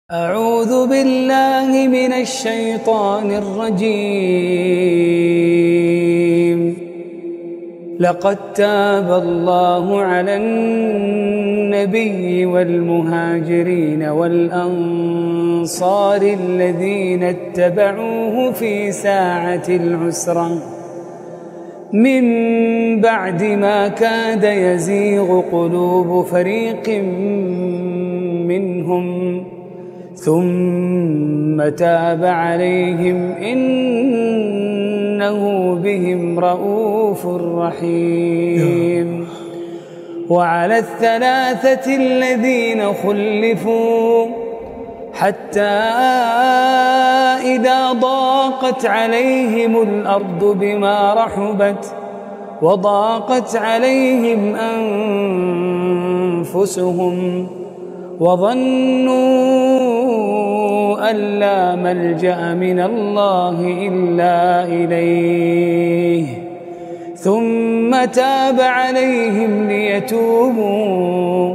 أعوذ بالله من الشيطان الرجيم. لقد تاب الله على النبي والمهاجرين والأنصار الذين اتبعوه في ساعة العسرة من بعد ما كاد يزيغ قلوب فريق منهم ثم تاب عليهم إنه بهم رءوف رحيم. وعلى الثلاثة الذين خلفوا حتى إذا ضاقت عليهم الأرض بما رحبت وضاقت عليهم أنفسهم وظنوا أن لا ملجأ من الله إلا إليه ثم تاب عليهم ليتوبوا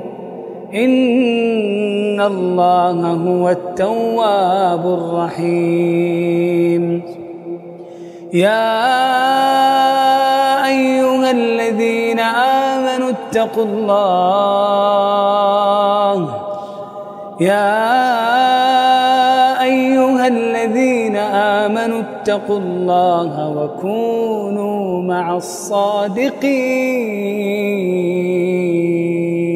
إن الله هو التواب الرحيم. يا أيها الذين آمنوا اتقوا الله اتقوا الله وكونوا مع الصادقين.